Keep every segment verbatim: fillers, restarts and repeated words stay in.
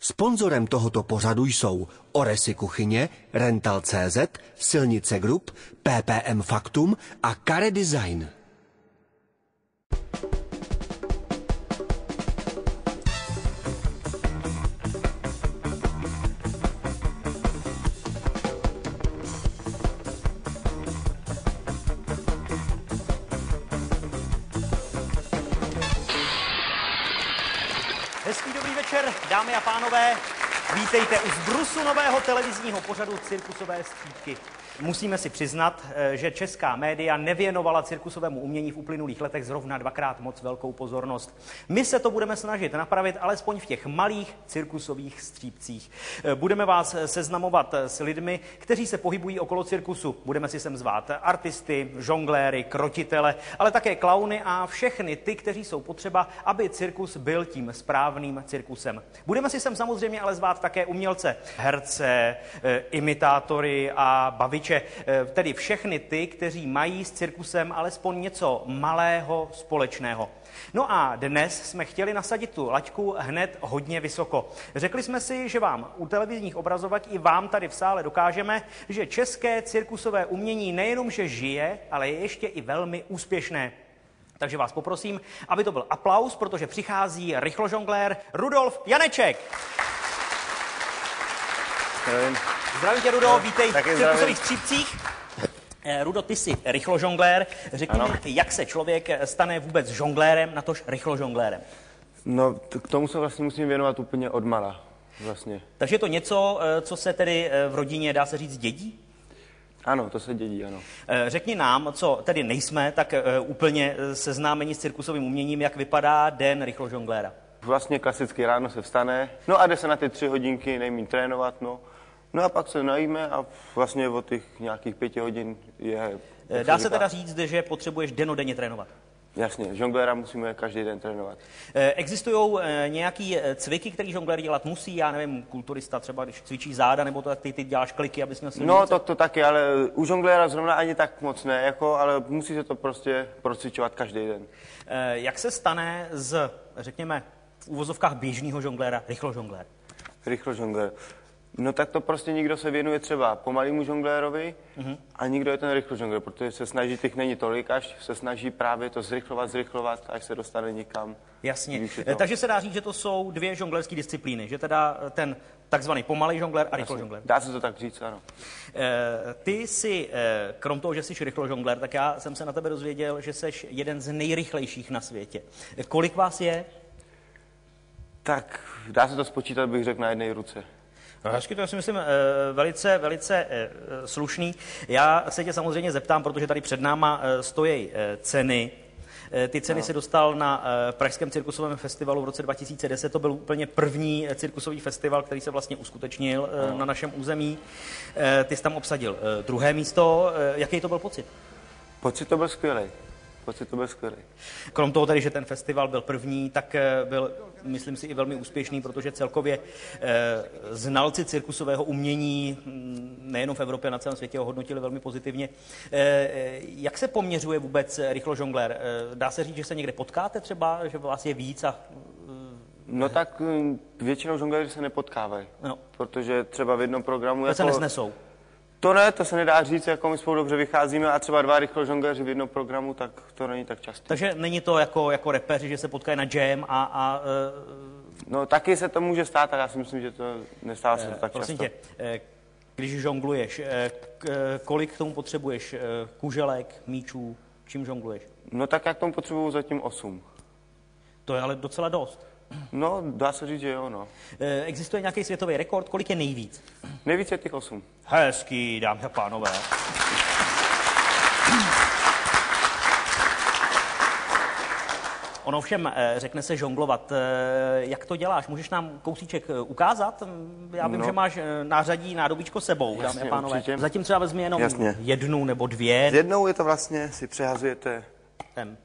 Sponzorem tohoto pořadu jsou Oresy Kuchyně, Rental tečka cé zet, Silnice Group, P P M Faktum a Kare Design. Hezký dobrý večer, dámy a pánové. Vítejte u zbrusu nového televizního pořadu Cirkusové střípky. Musíme si přiznat, že česká média nevěnovala cirkusovému umění v uplynulých letech zrovna dvakrát moc velkou pozornost. My se to budeme snažit napravit alespoň v těch malých cirkusových střípcích. Budeme vás seznamovat s lidmi, kteří se pohybují okolo cirkusu. Budeme si sem zvát artisty, žongléry, krotitele, ale také klauny a všechny ty, kteří jsou potřeba, aby cirkus byl tím správným cirkusem. Budeme si sem samozřejmě ale zvát také umělce, herce, imitátory a baviče. Tedy všechny ty, kteří mají s cirkusem alespoň něco malého společného. No a dnes jsme chtěli nasadit tu laťku hned hodně vysoko. Řekli jsme si, že vám u televizních obrazovek i vám tady v sále dokážeme, že české cirkusové umění nejenom, že žije, ale je ještě i velmi úspěšné. Takže vás poprosím, aby to byl aplaus, protože přichází rychložonglér Rudolf Janeček. Zdravím. Zdravím tě, Rudo, vítej v cirkusových střípcích. Rudo, ty jsi rychložonglér. Řekni mi, jak se člověk stane vůbec žonglérem, natož rychložonglérem? No, k tomu se vlastně musím věnovat úplně odmala, vlastně. Takže je to něco, co se tedy v rodině, dá se říct, dědí? Ano, to se dědí, ano. Řekni nám, co tedy nejsme, tak úplně seznámeni s cirkusovým uměním, jak vypadá den rychložongléra. Vlastně klasicky ráno se vstane, no a jde se na ty tři hodinky nejmíň trénovat, no. No a pak se najíme a vlastně od těch nějakých pěti hodin je... Dá se teda říct, že potřebuješ dennodenně trénovat? Jasně, žongléra musíme každý den trénovat. Existují nějaký cviky, který žonglér dělat musí? Já nevím, kulturista třeba, když cvičí záda, nebo to tak ty, ty děláš kliky, abys měl silnice? No, to, to taky, ale u žongléra zrovna ani tak moc ne, jako, ale musí se to prostě procvičovat každý den. Jak se stane z, řekněme, v úvozovkách běžného žongléra rychložonglér? Rychložonglér. No tak to prostě nikdo se věnuje třeba pomalému žonglérovi mm-hmm. a nikdo je ten rychložonglér, protože se snaží, těch není tolik, až se snaží právě to zrychlovat, zrychlovat, až se dostane někam. Jasně, takže se dá říct, že to jsou dvě žonglerské disciplíny, že teda ten takzvaný pomalý žonglér a rychložonglér. Dá se to tak říct, ano. Ty jsi, krom toho, že jsi rychložonglér, tak já jsem se na tebe dozvěděl, že jsi jeden z nejrychlejších na světě. Kolik vás je? Tak dá se to spočítat, bych řekl, na jedné ruce. No, hezky, to já si myslím velice, velice slušný. Já se tě samozřejmě zeptám, protože tady před náma stojí ceny. Ty ceny no. si dostal na Pražském cirkusovém festivalu v roce dva tisíce deset. To byl úplně první cirkusový festival, který se vlastně uskutečnil no. na našem území. Ty jsi tam obsadil druhé místo. Jaký to byl pocit? Pocit to byl skvělý. Pocit to byl skvělý. Krom toho tedy, že ten festival byl první, tak byl, myslím si, i velmi úspěšný, protože celkově eh, znalci cirkusového umění nejenom v Evropě, na celém světě ho hodnotili velmi pozitivně. Eh, jak se poměřuje vůbec rychložonglér? Eh, dá se říct, že se někde potkáte třeba, že vás je víc a... Eh, no tak většinou žongléři se nepotkávají, no. protože třeba v jednom programu... To jako... se neznesou. To ne, to se nedá říct, jako my spolu dobře vycházíme a třeba dva rychložongléři v jednom programu, tak to není tak často. Takže není to jako, jako repeři, že se potkají na jam a... a uh... No taky se to může stát, ale já si myslím, že to nestává se to tak Prosím často. Tě, když žongluješ, kolik k tomu potřebuješ kuželek, míčů, čím žongluješ? No tak jak tomu potřebuju zatím osm. To je ale docela dost. No, dá se říct, že jo, no. Existuje nějaký světový rekord? Kolik je nejvíc? Nejvíc je těch osm. Hezký, dámy a pánové. Ono všem řekne se žonglovat. Jak to děláš? Můžeš nám kousíček ukázat? Já vím, no. že máš nářadí nádobíčko sebou, Jasně, dámy a pánové. Určitě. Zatím třeba vezmi jenom Jasně. jednu nebo dvě. S jednou je to vlastně, si přehazujete Ten.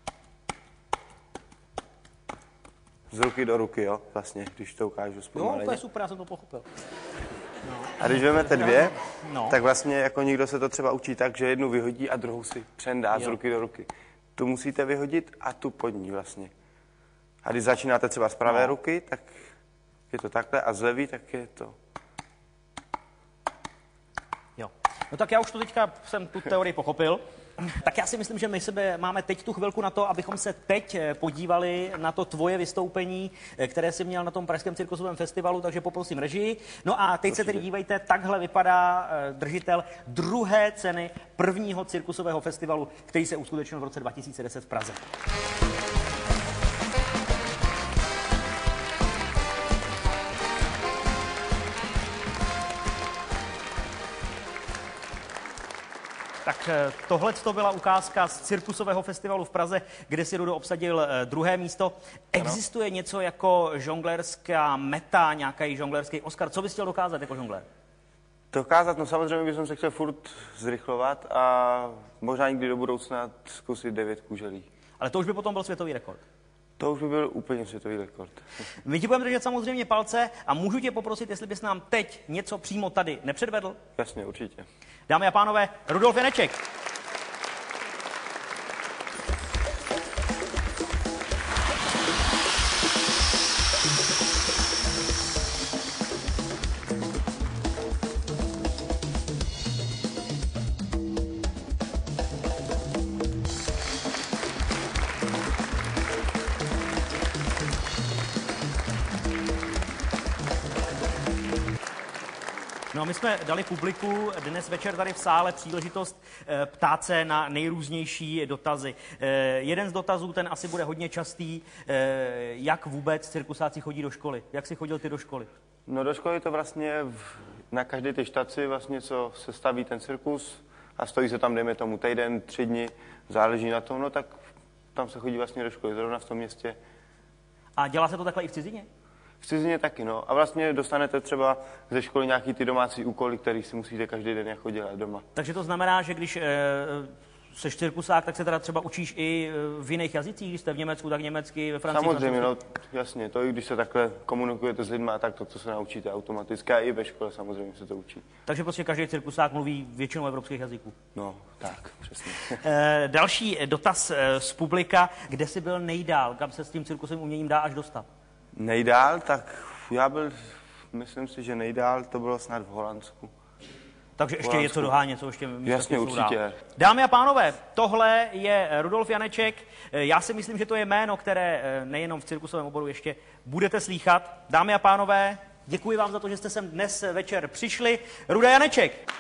z ruky do ruky, jo, vlastně, když to ukážu zpomaleně. Jo, to je super, já jsem to pochopil. No. A když vezmete dvě, no. tak vlastně jako někdo se to třeba učí tak, že jednu vyhodí a druhou si přendá jo. z ruky do ruky. Tu musíte vyhodit a tu pod ní vlastně. A když začínáte třeba z pravé no. ruky, tak je to takhle a z levý tak je to. Jo. No tak já už to teďka jsem tu teorii pochopil. Tak já si myslím, že my sebe máme teď tu chvilku na to, abychom se teď podívali na to tvoje vystoupení, které jsi měl na tom Pražském cirkusovém festivalu, takže poprosím režii. No a teď se tedy dívejte, takhle vypadá držitel druhé ceny prvního cirkusového festivalu, který se uskutečnil v roce dva tisíce deset v Praze. Tak tohle to byla ukázka z cirkusového festivalu v Praze, kde si Rudo obsadil druhé místo. Existuje ano. něco jako žonglérská meta, nějaký žonglerský Oscar? Co bys chtěl dokázat jako žonglér? Dokázat? No samozřejmě bych se chtěl furt zrychlovat a možná někdy do budoucna zkusit devět kůželí. Ale to už by potom byl světový rekord. To už by byl úplně světový rekord. My ti budeme držet samozřejmě palce a můžu tě poprosit, jestli bys nám teď něco přímo tady nepředvedl? Jasně, určitě. Dámy a pánové, Rudolf Janeček. No a my jsme dali publiku dnes večer tady v sále příležitost e, ptát se na nejrůznější dotazy. E, jeden z dotazů, ten asi bude hodně častý, e, jak vůbec cirkusáci chodí do školy? Jak jsi chodil ty do školy? No do školy to vlastně v, na každé té štaci vlastně, co se staví ten cirkus a stojí se tam, dejme tomu, týden, tři dny, záleží na tom, no tak tam se chodí vlastně do školy, zrovna v tom městě. A dělá se to takhle i v cizině? V cizině taky, no. A vlastně dostanete třeba ze školy nějaký ty domácí úkoly, který si musíte každý den jako dělat doma. Takže to znamená, že když e, seš cirkusák, tak se teda třeba učíš i v jiných jazycích, když jste v Německu, tak německy, ve Francii. Samozřejmě, no, jasně, to i když se takhle komunikujete s lidmi, tak to, co se naučíte automaticky, a i ve škole samozřejmě se to učí. Takže prostě každý cirkusák mluví většinou evropských jazyků. No, tak, přesně. e, další dotaz z publika, kde jsi byl nejdál, kam se s tím cirkusovým uměním dá až dostat? Nejdál, tak já byl, myslím si, že nejdál to bylo snad v Holandsku. Takže ještě je co dohánět, co ještě místa. Jasně, určitě. Dál. Dámy a pánové, tohle je Rudolf Janeček. Já si myslím, že to je jméno, které nejenom v cirkusovém oboru ještě budete slýchat. Dámy a pánové, děkuji vám za to, že jste sem dnes večer přišli. Ruda Janeček.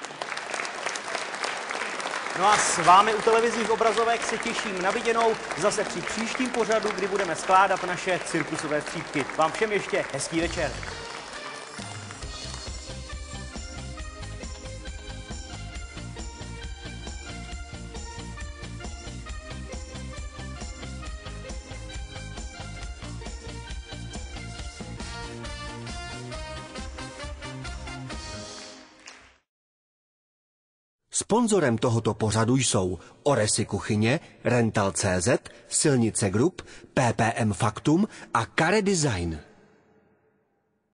No a s vámi u televizních obrazovek se těším na viděnou zase při příštím pořadu, kdy budeme skládat naše cirkusové střípky. Vám všem ještě hezký večer. Sponzorem tohoto pořadu jsou Oresy Kuchyně, Rental tečka cé zet, Silnice Group, P P M Faktum a Care Design.